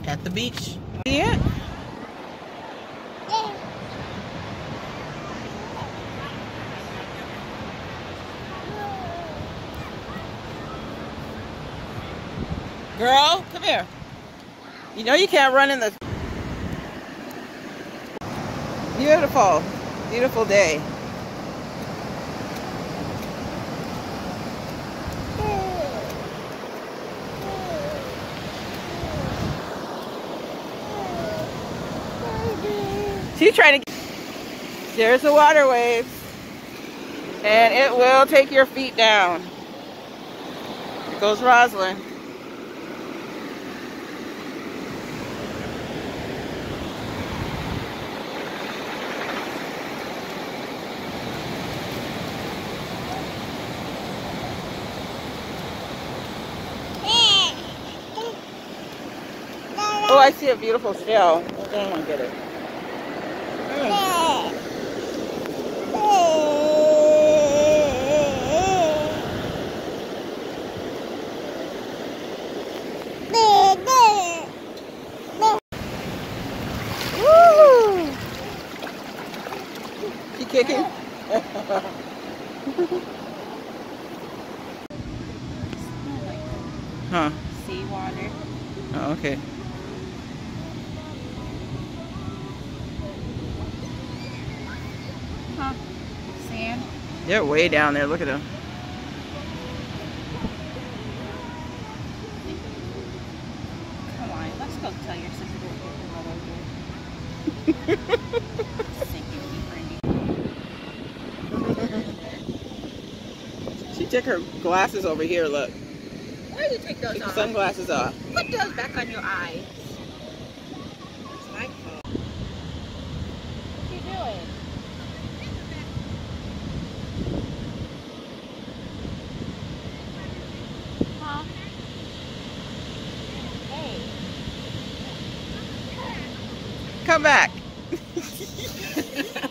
at the beach. Yeah. Girl, come here. You know you can't run in the... Beautiful. Beautiful day. She's trying to... There's the water waves. And it will take your feet down. There goes Rosalind. Oh, I see a beautiful shell. I don't want to get it. Woo! She kicking? Huh? Seawater. Oh, okay. Huh? Sand? They're way down there. Look at them. Come on, let's go tell your sister to get the over here. Sinking deeper and deeper. She took her glasses over here. Look. Why do you take those Take off? the sunglasses off. Put those back on your eyes. It's my fault. What are you doing? Huh? Hey. Come back.